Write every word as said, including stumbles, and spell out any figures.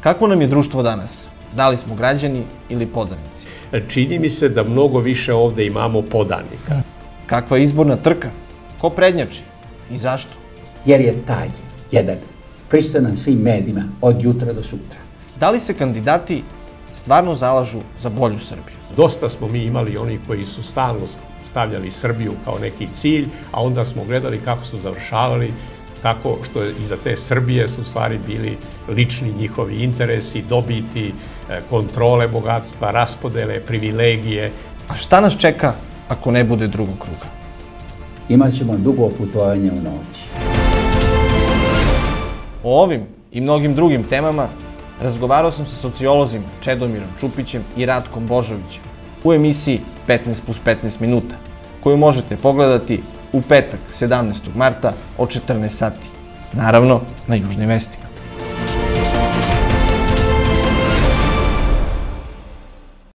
Kakvo nam je društvo danas? Da li smo građani ili podanici? Čini mi se da mnogo više ovde imamo podanika. Kakva je izborna trka? Ko prednjači? I zašto? Jer je taj jedan pristojan svim medijima od jutra do sutra. Da li se kandidati stvarno zalažu za bolju Srbiju? Dosta smo mi imali oni koji su stalno stavljali Srbiju kao neki cilj, a onda smo gledali kako su završavali, tako što iza te Srbije su u stvari bili lični njihovi interesi, dobiti, kontrole bogatstva, raspodele, privilegije. A šta nas čeka ako ne bude drugog kruga? Imaćemo dugo putovanje u noć. O ovim i mnogim drugim temama razgovarao sam sa sociolozima Čedomirom Čupićem i Ratkom Božovićem u emisiji petnaest plus petnaest minuta, koju možete pogledati u petak sedamnaestog marta od četrnaest sati, naravno na Južnim vestima.